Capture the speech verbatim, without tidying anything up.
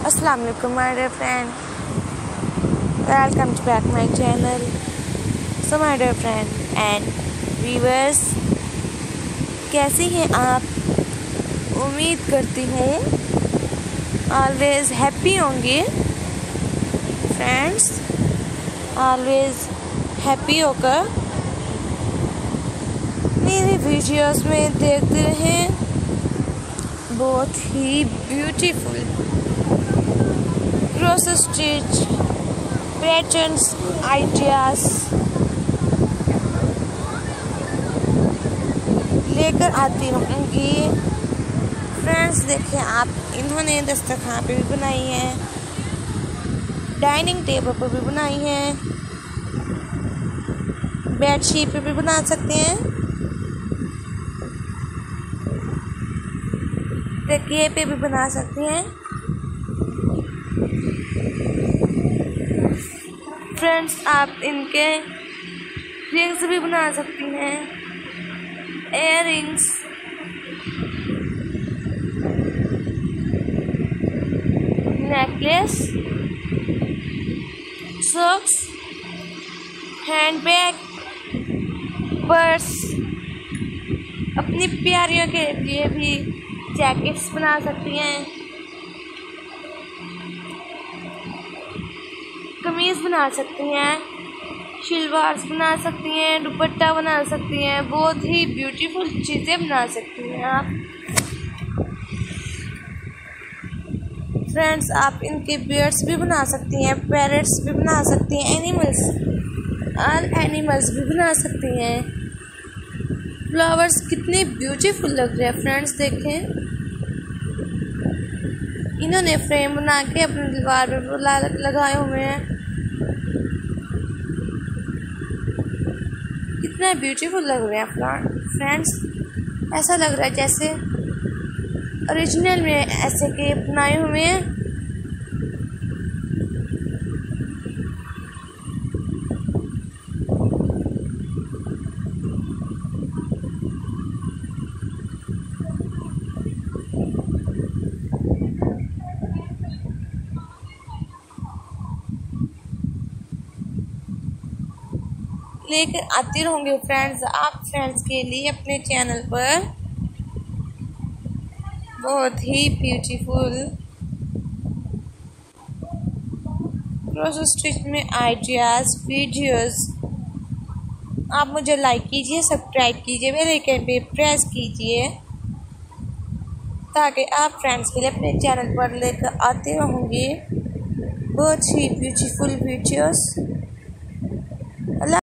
अस्सलाम वालेकुम my dear friend, welcome to back my channel. So my dear friend and viewers, कैसी हैं आप? उम्मीद करती हूँ ऑलवेज हैप्पी होंगे फ्रेंड्स। ऑलवेज हैप्पी होकर मेरे वीडियोस में देखते रहें। बहुत ही beautiful crochet stitch patterns ideas लेकर आती रहूँगी फ्रेंड्स। देखें आप, इन्होंने दस्तरखान पे भी बनाई है, डाइनिंग टेबल पर भी बनाई है, बेडशीट पे भी बना सकते हैं, तकिए पे भी बना सकते हैं फ्रेंड्स। आप इनके रिंग्स भी बना सकती हैं, earrings, necklace, socks, handbag, purse. अपनी प्यारियों के लिए भी जैकेट्स बना सकती हैं, कमीज़ बना सकती हैं, शलवार्स बना सकती हैं, दुपट्टा बना सकती हैं। बहुत ही ब्यूटीफुल चीज़ें बना सकती हैं आप फ्रेंड्स। आप इनके बियर्ड्स भी बना सकती हैं, पैरट्स भी बना सकती हैं, एनिमल्स ऑल एनिमल्स भी बना सकती हैं। फ्लावर्स कितने ब्यूटीफुल लग रहे हैं फ्रेंड्स। देखें, इन्होंने फ्रेम बना के अपनी दीवार पे लगाए हुए हैं। कितना ब्यूटीफुल लग रहे हैं फ्रेंड्स। ऐसा लग रहा है जैसे ओरिजिनल में ऐसे के बनाए हुए हैं। लेकर आती रहूँगी फ्रेंड्स आप फ्रेंड्स के लिए अपने चैनल पर बहुत ही ब्यूटीफुल क्रोशे स्टिच में आइडियाज़ वीडियोस। आप मुझे लाइक कीजिए, सब्सक्राइब कीजिए, बेल आइकन पे प्रेस कीजिए ताकि आप फ्रेंड्स के लिए अपने चैनल पर लेकर आते रहूँगी बहुत ही ब्यूटीफुल वीडियोस।